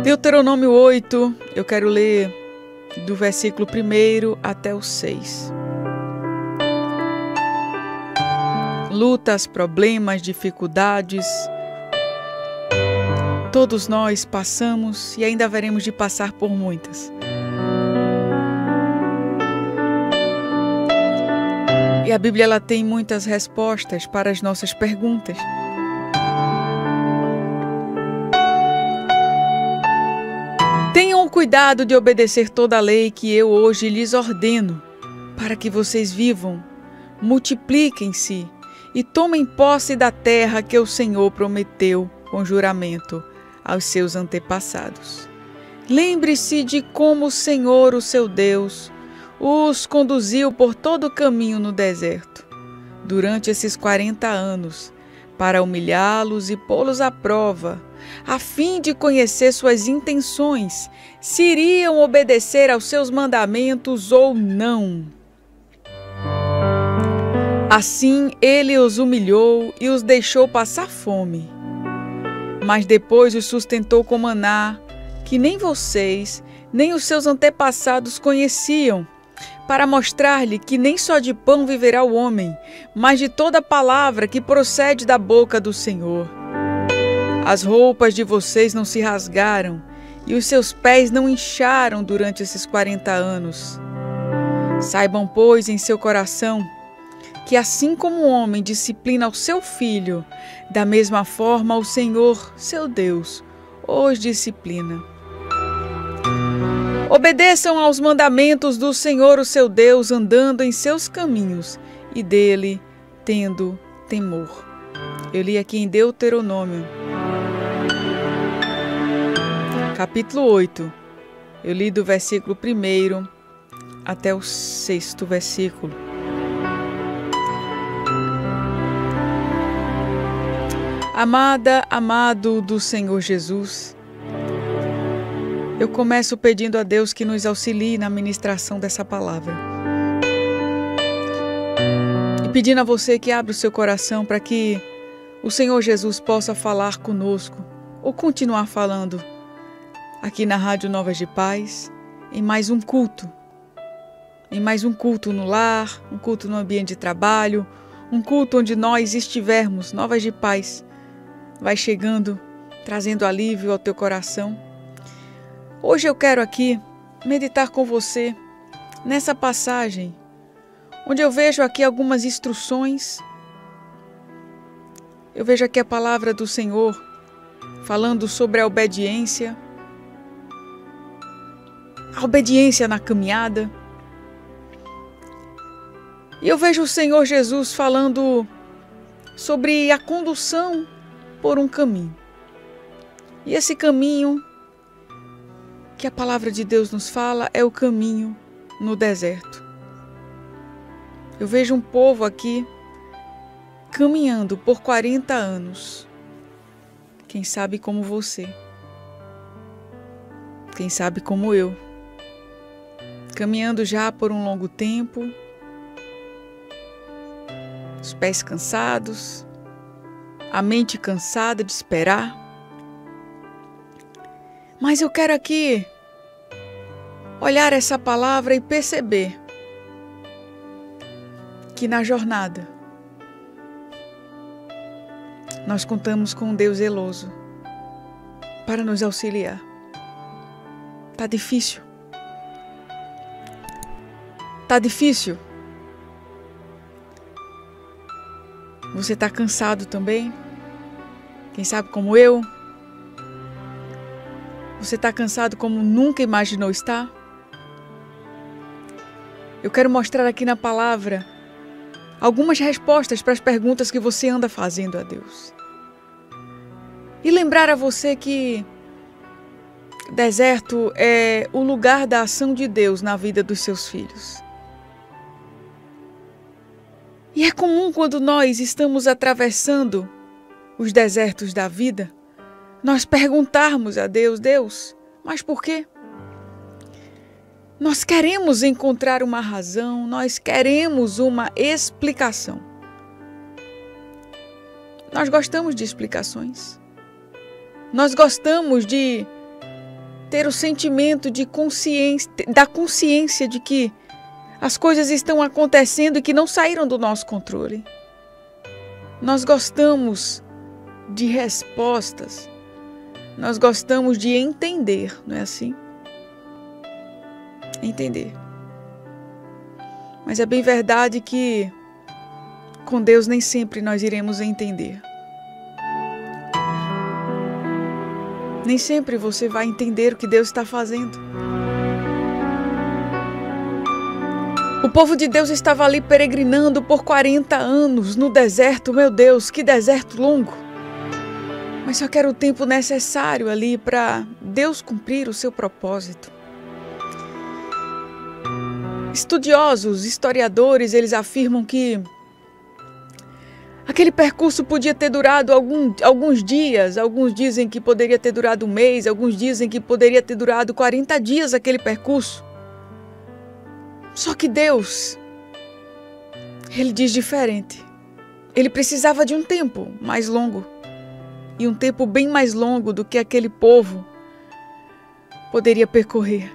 Deuteronômio 8, eu quero ler do versículo 1 até o 6. Lutas, problemas, dificuldades, todos nós passamos e ainda haveremos de passar por muitas. E a Bíblia ela tem muitas respostas para as nossas perguntas. Tenham o cuidado de obedecer toda a lei que eu hoje lhes ordeno, para que vocês vivam, multipliquem-se e tomem posse da terra que o Senhor prometeu com juramento aos seus antepassados. Lembre-se de como o Senhor, o seu Deus, os conduziu por todo o caminho no deserto, durante esses 40 anos, para humilhá-los e pô-los à prova, a fim de conhecer suas intenções, se iriam obedecer aos seus mandamentos ou não. Assim ele os humilhou e os deixou passar fome. Mas depois os sustentou com maná, que nem vocês, nem os seus antepassados conheciam, para mostrar-lhe que nem só de pão viverá o homem, mas de toda palavra que procede da boca do Senhor. As roupas de vocês não se rasgaram e os seus pés não incharam durante esses 40 anos. Saibam, pois, em seu coração, que assim como o homem disciplina o seu filho, da mesma forma o Senhor, seu Deus, os disciplina. Obedeçam aos mandamentos do Senhor, o seu Deus, andando em seus caminhos e dele tendo temor. Eu li aqui em Deuteronômio, capítulo 8. Eu li do versículo 1 até o 6º versículo. Amada, amado do Senhor Jesus, eu começo pedindo a Deus que nos auxilie na ministração dessa palavra. E pedindo a você que abra o seu coração para que o Senhor Jesus possa falar conosco, ou continuar falando, aqui na Rádio Novas de Paz, em mais um culto. Em mais um culto no lar, um culto no ambiente de trabalho, um culto onde nós estivermos, Novas de Paz. Vai chegando, trazendo alívio ao teu coração. Hoje eu quero aqui meditar com você nessa passagem, onde eu vejo aqui algumas instruções. Eu vejo aqui a palavra do Senhor falando sobre a obediência na caminhada. E eu vejo o Senhor Jesus falando sobre a condução por um caminho. E esse caminho que a palavra de Deus nos fala é o caminho no deserto. Eu vejo um povo aqui caminhando por 40 anos. Quem sabe como você. Quem sabe como eu. Caminhando já por um longo tempo. Os pés cansados. A mente cansada de esperar. Mas eu quero aqui olhar essa palavra e perceber que na jornada nós contamos com um Deus zeloso para nos auxiliar. Tá difícil? Tá difícil? Você tá cansado também? Quem sabe como eu? Você está cansado como nunca imaginou estar? Eu quero mostrar aqui na palavra algumas respostas para as perguntas que você anda fazendo a Deus. E lembrar a você que deserto é o lugar da ação de Deus na vida dos seus filhos. E é comum quando nós estamos atravessando os desertos da vida, nós perguntarmos a Deus, Deus, mas por quê? Nós queremos encontrar uma razão, nós queremos uma explicação. Nós gostamos de explicações. Nós gostamos de ter o sentimento de consciência, da consciência de que as coisas estão acontecendo e que não saíram do nosso controle. Nós gostamos de respostas, nós gostamos de entender, não é assim? Entender. Mas é bem verdade que com Deus nem sempre nós iremos entender. Nem sempre você vai entender o que Deus está fazendo. O povo de Deus estava ali peregrinando por 40 anos no deserto. Meu Deus, que deserto longo! Mas só que era o tempo necessário ali para Deus cumprir o seu propósito. Estudiosos, historiadores, eles afirmam que aquele percurso podia ter durado alguns dias. Alguns dizem que poderia ter durado um mês, alguns dizem que poderia ter durado 40 dias aquele percurso. Só que Deus, Ele diz diferente. Ele precisava de um tempo mais longo. E um tempo bem mais longo do que aquele povo poderia percorrer.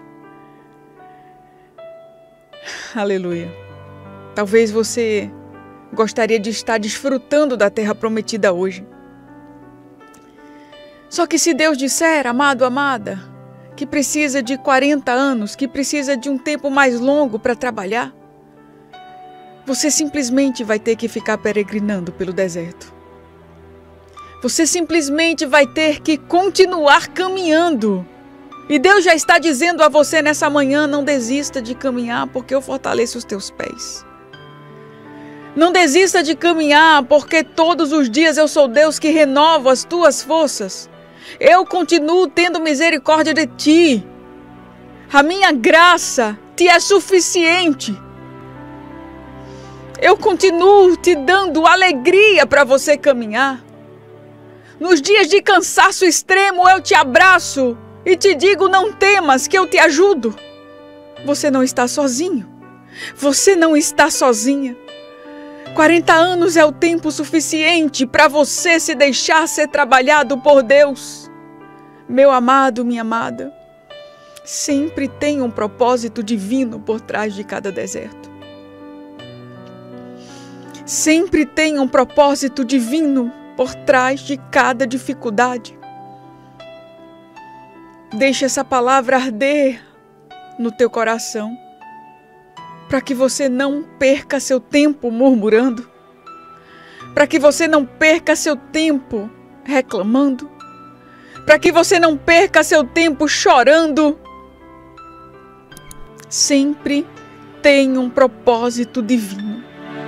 Aleluia. Talvez você gostaria de estar desfrutando da terra prometida hoje. Só que se Deus disser, amado, amada, que precisa de 40 anos, que precisa de um tempo mais longo para trabalhar, você simplesmente vai ter que ficar peregrinando pelo deserto. Você simplesmente vai ter que continuar caminhando. E Deus já está dizendo a você nessa manhã, não desista de caminhar, porque eu fortaleço os teus pés. Não desista de caminhar, porque todos os dias eu sou Deus que renova as tuas forças. Eu continuo tendo misericórdia de ti. A minha graça te é suficiente. Eu continuo te dando alegria para você caminhar. Nos dias de cansaço extremo eu te abraço e te digo, não temas que eu te ajudo. Você não está sozinho. Você não está sozinha. 40 anos é o tempo suficiente para você se deixar ser trabalhado por Deus. Meu amado, minha amada, sempre tem um propósito divino por trás de cada deserto. Sempre tem um propósito divino por trás de cada dificuldade. Deixa essa palavra arder no teu coração, para que você não perca seu tempo murmurando, para que você não perca seu tempo reclamando, para que você não perca seu tempo chorando. Sempre tem um propósito divino.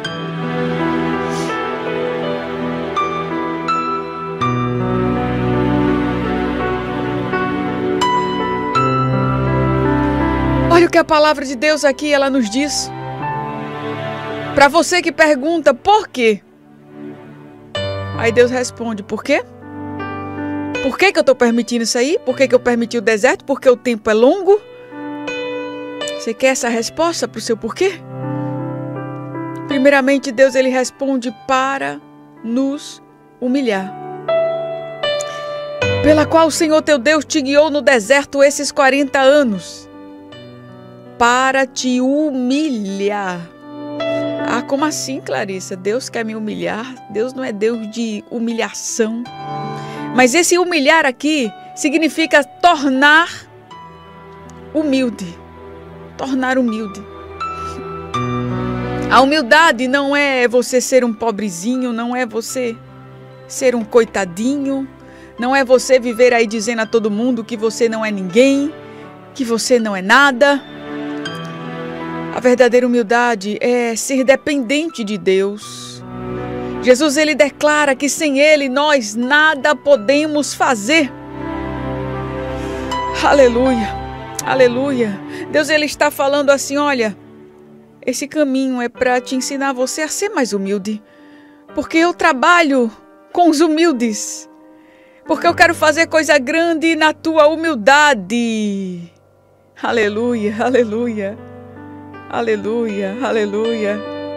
Olha o que a palavra de Deus aqui, ela nos diz. Para você que pergunta, por quê? Aí Deus responde, por quê? Por que eu estou permitindo isso aí? Por que eu permiti o deserto? Porque o tempo é longo? Você quer essa resposta para o seu porquê? Primeiramente, Deus ele responde para nos humilhar. Pela qual o Senhor teu Deus te guiou no deserto esses 40 anos. Para te humilhar. Ah, como assim, Clarissa? Deus quer me humilhar? Deus não é Deus de humilhação. Mas esse humilhar aqui significa tornar humilde. Tornar humilde. A humildade não é você ser um pobrezinho, não é você ser um coitadinho, não é você viver aí dizendo a todo mundo que você não é ninguém, que você não é nada. A verdadeira humildade é ser dependente de Deus. Jesus ele declara que sem Ele nós nada podemos fazer. Aleluia, aleluia. Deus ele está falando assim, olha, esse caminho é para te ensinar você a ser mais humilde. Porque eu trabalho com os humildes. Porque eu quero fazer coisa grande na tua humildade. Aleluia, aleluia. Aleluia, aleluia.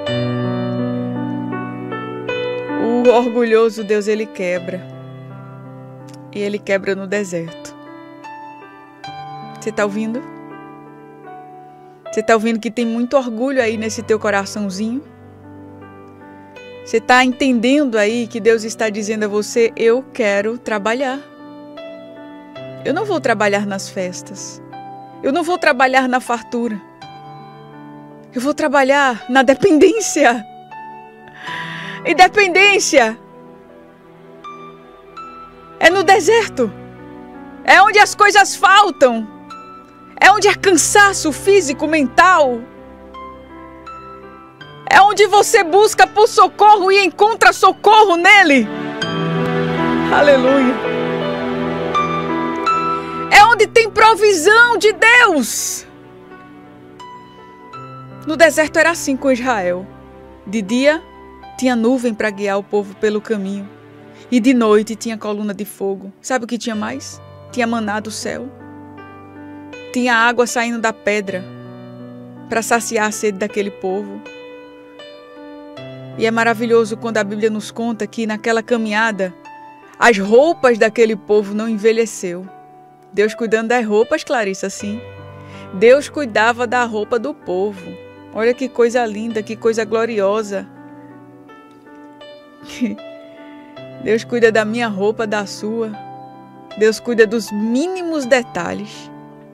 O orgulhoso Deus, ele quebra. E ele quebra no deserto. Você está ouvindo? Você está ouvindo que tem muito orgulho aí nesse teu coraçãozinho? Você está entendendo aí que Deus está dizendo a você: eu quero trabalhar. Eu não vou trabalhar nas festas. Eu não vou trabalhar na fartura. Eu vou trabalhar na dependência. E dependência é no deserto. É onde as coisas faltam. É onde há cansaço físico, mental. É onde você busca por socorro e encontra socorro nele. Aleluia. É onde tem provisão de Deus. No deserto era assim com Israel. De dia tinha nuvem para guiar o povo pelo caminho. E de noite tinha coluna de fogo. Sabe o que tinha mais? Tinha maná do céu. Tinha água saindo da pedra para saciar a sede daquele povo. E é maravilhoso quando a Bíblia nos conta que naquela caminhada as roupas daquele povo não envelheceu. Deus cuidando das roupas, Clarissa, sim. Deus cuidava da roupa do povo. Olha que coisa linda, que coisa gloriosa. Deus cuida da minha roupa, da sua. Deus cuida dos mínimos detalhes.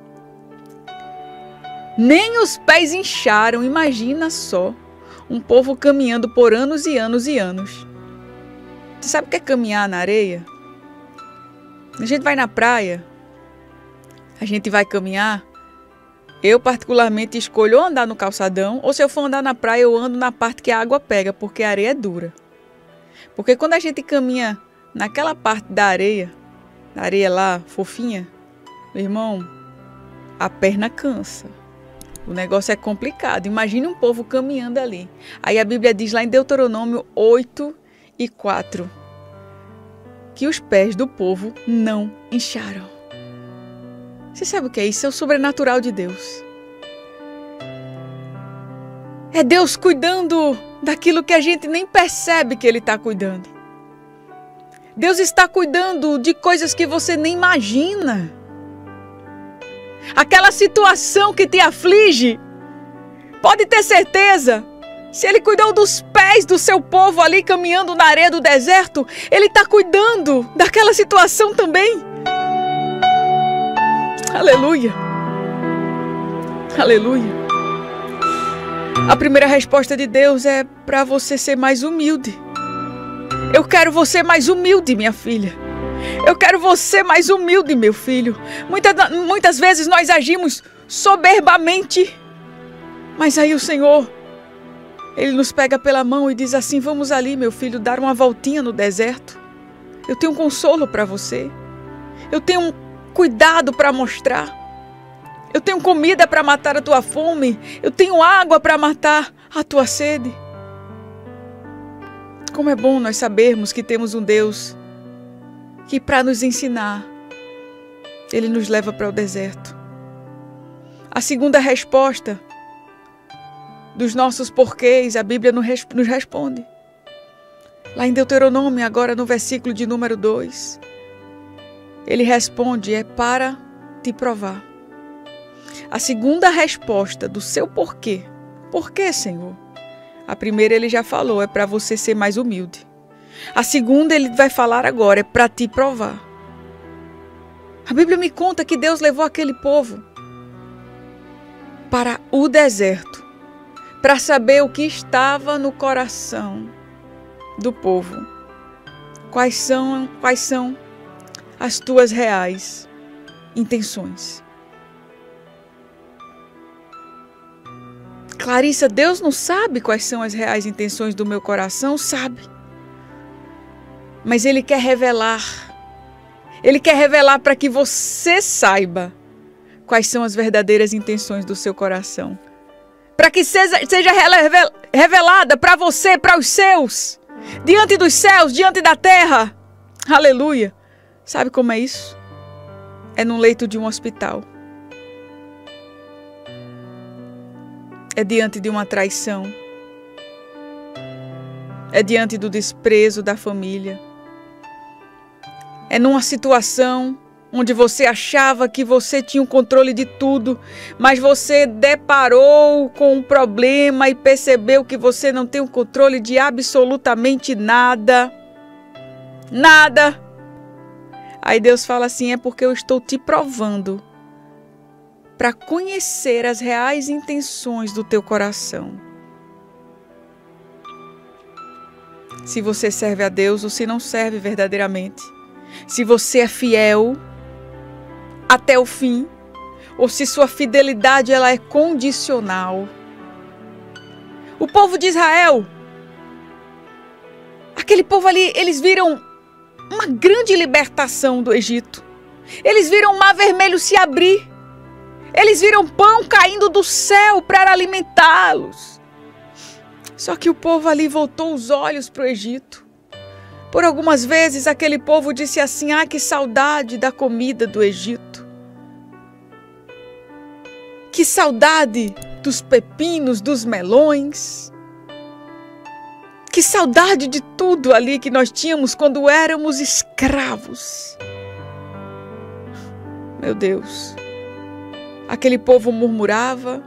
Nem os pés incharam, imagina só. Um povo caminhando por anos e anos e anos. Você sabe o que é caminhar na areia? A gente vai na praia, a gente vai caminhar. Eu particularmente escolho ou andar no calçadão, ou se eu for andar na praia, eu ando na parte que a água pega, porque a areia é dura. Porque quando a gente caminha naquela parte da areia lá, fofinha, meu irmão, a perna cansa. O negócio é complicado. Imagine um povo caminhando ali. Aí a Bíblia diz lá em Deuteronômio 8:4 que os pés do povo não incharam. Você sabe o que é isso? É o sobrenatural de Deus. É Deus cuidando daquilo que a gente nem percebe que Ele está cuidando. Deus está cuidando de coisas que você nem imagina. Aquela situação que te aflige, pode ter certeza, se Ele cuidou dos pés do seu povo ali caminhando na areia do deserto, Ele está cuidando daquela situação também. Aleluia. Aleluia. A primeira resposta de Deus é para você ser mais humilde. Eu quero você mais humilde, minha filha. Eu quero você mais humilde, meu filho. Muitas vezes nós agimos soberbamente. Mas aí o Senhor, Ele nos pega pela mão e diz assim: vamos ali, meu filho, dar uma voltinha no deserto. Eu tenho um consolo para você. Eu tenho um cuidado para mostrar. Eu tenho comida para matar a tua fome. Eu tenho água para matar a tua sede. Como é bom nós sabermos que temos um Deus que, para nos ensinar, Ele nos leva para o deserto. A segunda resposta dos nossos porquês, a Bíblia nos responde. Lá em Deuteronômio, agora no versículo de número 2, Ele responde: é para te provar. A segunda resposta do seu porquê. Por quê, Senhor? A primeira Ele já falou, é para você ser mais humilde. A segunda Ele vai falar agora, é para te provar. A Bíblia me conta que Deus levou aquele povo para o deserto, para saber o que estava no coração do povo. Quais são as tuas reais intenções? Clarissa, Deus não sabe quais são as reais intenções do meu coração? Sabe. Mas Ele quer revelar. Ele quer revelar para que você saiba quais são as verdadeiras intenções do seu coração. Para que seja revelada para você, para os seus. Diante dos céus, diante da terra. Aleluia. Sabe como é isso? É no leito de um hospital. É diante de uma traição. É diante do desprezo da família. É numa situação onde você achava que você tinha o controle de tudo, mas você deparou com um problema e percebeu que você não tem o controle de absolutamente nada. Nada. Aí Deus fala assim, é porque eu estou te provando para conhecer as reais intenções do teu coração. Se você serve a Deus ou se não serve verdadeiramente. Se você é fiel até o fim, ou se sua fidelidade ela é condicional. O povo de Israel, aquele povo ali, eles viram uma grande libertação do Egito. Eles viram o Mar Vermelho se abrir. Eles viram pão caindo do céu para alimentá-los. Só que o povo ali voltou os olhos para o Egito. Por algumas vezes aquele povo disse assim, que saudade da comida do Egito. Que saudade dos pepinos, dos melões. Que saudade de tudo ali que nós tínhamos quando éramos escravos. Meu Deus. Aquele povo murmurava,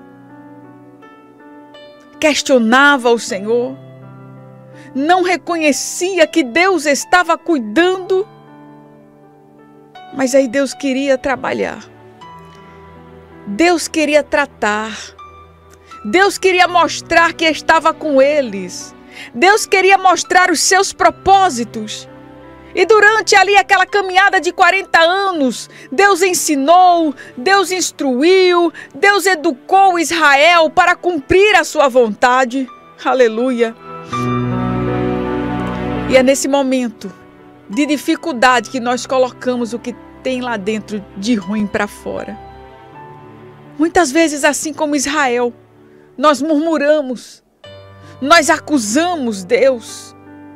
questionava o Senhor, não reconhecia que Deus estava cuidando, mas aí Deus queria trabalhar, Deus queria tratar, Deus queria mostrar que estava com eles, Deus queria mostrar os seus propósitos. E durante ali aquela caminhada de 40 anos, Deus ensinou, Deus instruiu, Deus educou Israel para cumprir a sua vontade. Aleluia. E é nesse momento de dificuldade que nós colocamos o que tem lá dentro de ruim para fora. Muitas vezes, assim como Israel, nós murmuramos, nós acusamos Deus.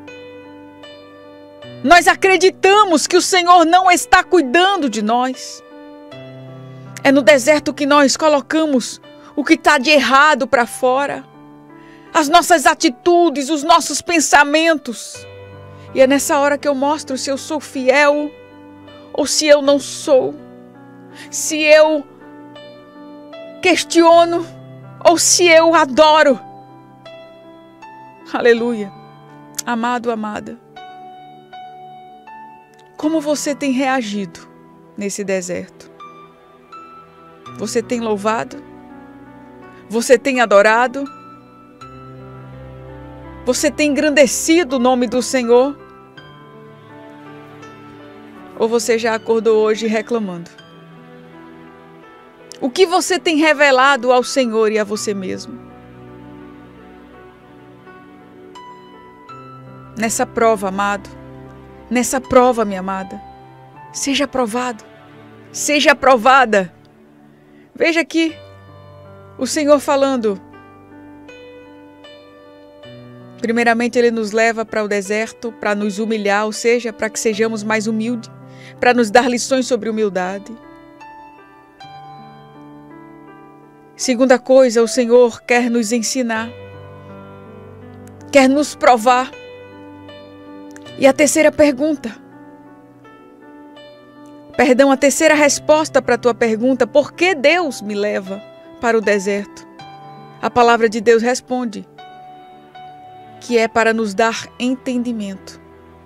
Nós acreditamos que o Senhor não está cuidando de nós. É no deserto que nós colocamos o que está de errado para fora. As nossas atitudes, os nossos pensamentos. E é nessa hora que eu mostro se eu sou fiel ou se eu não sou. Se eu questiono ou se eu adoro. Aleluia. Amado, amada. Como você tem reagido nesse deserto? Você tem louvado? Você tem adorado? Você tem engrandecido o nome do Senhor? Ou você já acordou hoje reclamando? O que você tem revelado ao Senhor e a você mesmo? Nessa prova, amado, nessa prova, minha amada, seja aprovado, seja aprovada. Veja aqui o Senhor falando. Primeiramente, Ele nos leva para o deserto para nos humilhar, ou seja, para que sejamos mais humildes, para nos dar lições sobre humildade. Segunda coisa, o Senhor quer nos ensinar, quer nos provar. E a terceira pergunta, a terceira resposta para a tua pergunta, por que Deus me leva para o deserto? A palavra de Deus responde que é para nos dar entendimento.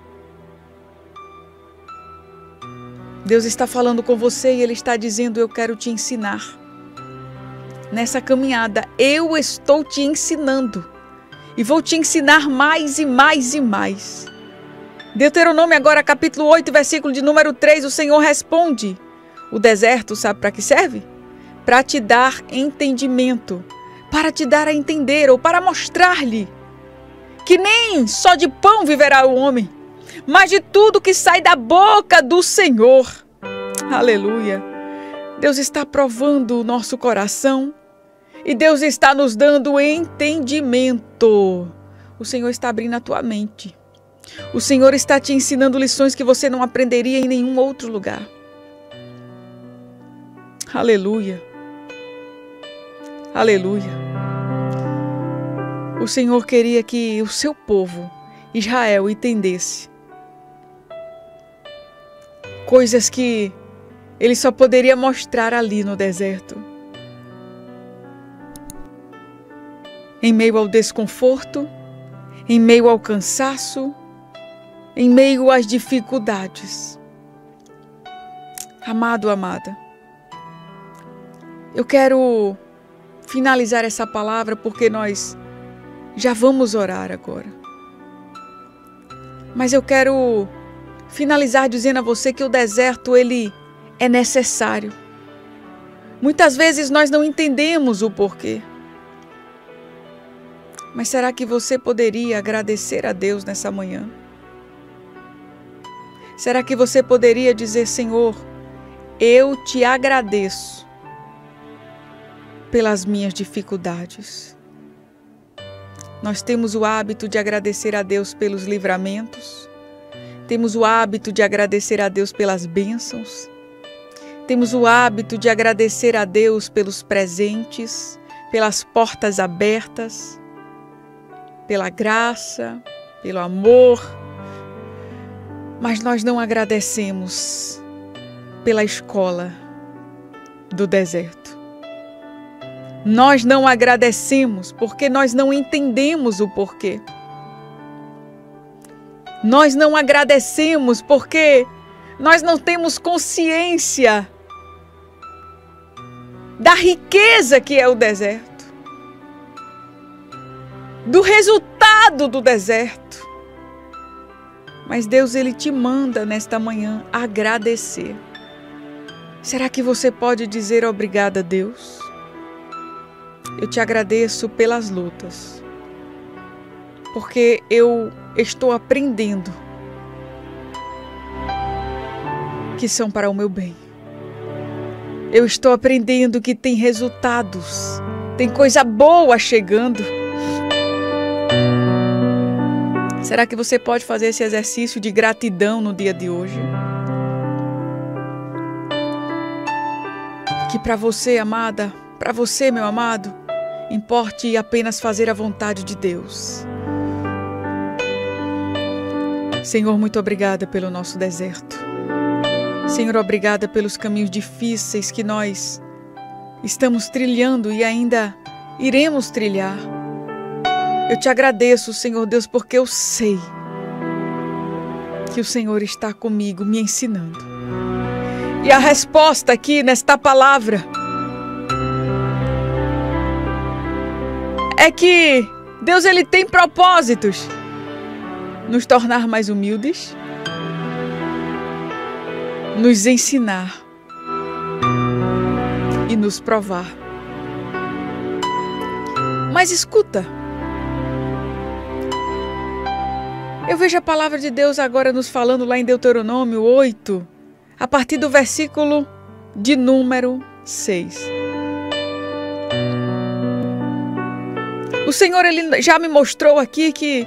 Deus está falando com você e Ele está dizendo, eu quero te ensinar. Nessa caminhada, eu estou te ensinando e vou te ensinar mais e mais e mais. Deuteronômio agora capítulo 8, versículo de número 3, o Senhor responde. O deserto, sabe para que serve? Para te dar entendimento, para te dar a entender ou para mostrar-lhe que nem só de pão viverá o homem, mas de tudo que sai da boca do Senhor. Aleluia. Deus está provando o nosso coração e Deus está nos dando entendimento. O Senhor está abrindo a tua mente. O Senhor está te ensinando lições que você não aprenderia em nenhum outro lugar. Aleluia. Aleluia. O Senhor queria que o seu povo, Israel, entendesse coisas que Ele só poderia mostrar ali no deserto. Em meio ao desconforto, em meio ao cansaço, em meio às dificuldades. Amado, amada, eu quero finalizar essa palavra porque nós já vamos orar agora. Mas eu quero finalizar dizendo a você que o deserto, ele é necessário. Muitas vezes nós não entendemos o porquê. Mas será que você poderia agradecer a Deus nessa manhã? Será que você poderia dizer: Senhor, eu te agradeço pelas minhas dificuldades? Nós temos o hábito de agradecer a Deus pelos livramentos, temos o hábito de agradecer a Deus pelas bênçãos, temos o hábito de agradecer a Deus pelos presentes, pelas portas abertas, pela graça, pelo amor, mas nós não agradecemos pela escola do deserto. Nós não agradecemos porque nós não entendemos o porquê. Nós não agradecemos porque nós não temos consciência da riqueza que é o deserto, do resultado do deserto. Mas Deus, Ele te manda nesta manhã agradecer. Será que você pode dizer obrigada a Deus? Eu te agradeço pelas lutas, porque eu estou aprendendo que são para o meu bem. Eu estou aprendendo que tem resultados, tem coisa boa chegando. Será que você pode fazer esse exercício de gratidão no dia de hoje? Que para você, amada, para você, meu amado, importe apenas fazer a vontade de Deus. Senhor, muito obrigada pelo nosso deserto. Senhor, obrigada pelos caminhos difíceis que nós estamos trilhando e ainda iremos trilhar. Eu te agradeço, Senhor Deus, porque eu sei que o Senhor está comigo, me ensinando. E a resposta aqui nesta palavra é que Deus, Ele tem propósitos. Nos tornar mais humildes, nos ensinar e nos provar. Mas escuta, eu vejo a palavra de Deus agora nos falando lá em Deuteronômio 8, a partir do versículo de número 6. O Senhor, Ele já me mostrou aqui que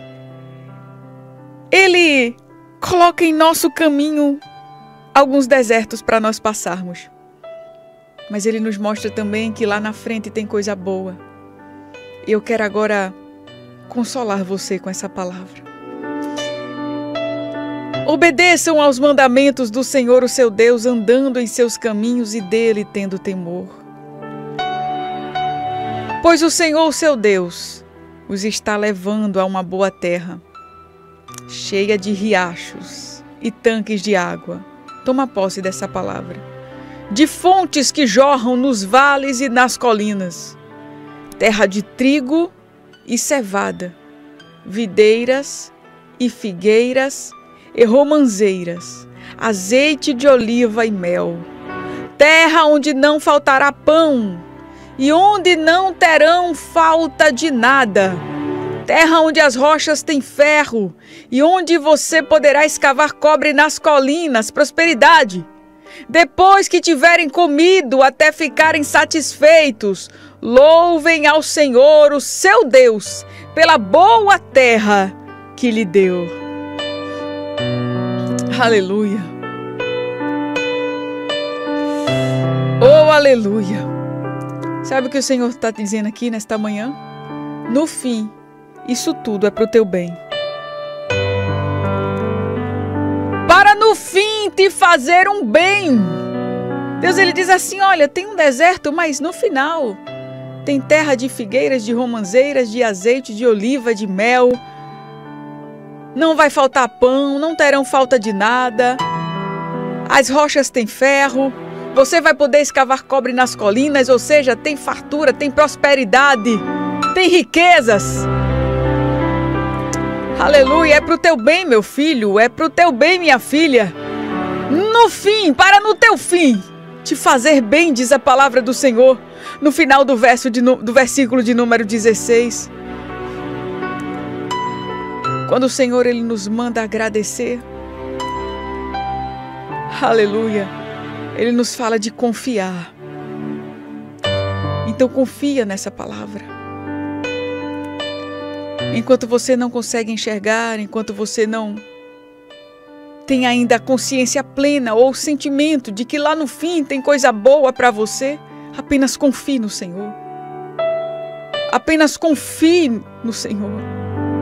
Ele coloca em nosso caminho alguns desertos para nós passarmos. Mas Ele nos mostra também que lá na frente tem coisa boa. E eu quero agora consolar você com essa palavra. Obedeçam aos mandamentos do Senhor, o seu Deus, andando em seus caminhos e dele tendo temor. Pois o Senhor, o seu Deus, os está levando a uma boa terra, cheia de riachos e tanques de água. Toma posse dessa palavra. De fontes que jorram nos vales e nas colinas. Terra de trigo e cevada, videiras e figueiras e romanzeiras, azeite de oliva e mel. Terra onde não faltará pão e onde não terão falta de nada. Terra onde as rochas têm ferro e onde você poderá escavar cobre nas colinas, prosperidade. Depois que tiverem comido até ficarem satisfeitos, louvem ao Senhor, o seu Deus, pela boa terra que lhe deu. Aleluia. Oh, aleluia. Sabe o que o Senhor está dizendo aqui nesta manhã? No fim, isso tudo é para o teu bem. Para no fim te fazer um bem. Deus ele diz assim, olha, tem um deserto, mas no final tem terra de figueiras, de romãzeiras, de azeite, de oliva, de mel. Não vai faltar pão, não terão falta de nada. As rochas têm ferro. Você vai poder escavar cobre nas colinas, ou seja, tem fartura, tem prosperidade, tem riquezas. Aleluia, é pro teu bem, meu filho, é pro teu bem, minha filha. No fim, para no teu fim, te fazer bem, diz a palavra do Senhor, no final do versículo de número 16. Quando o Senhor ele nos manda agradecer, aleluia, ele nos fala de confiar. Então confia nessa palavra. Enquanto você não consegue enxergar, enquanto você não tem ainda a consciência plena ou o sentimento de que lá no fim tem coisa boa para você, apenas confie no Senhor. Apenas confie no Senhor.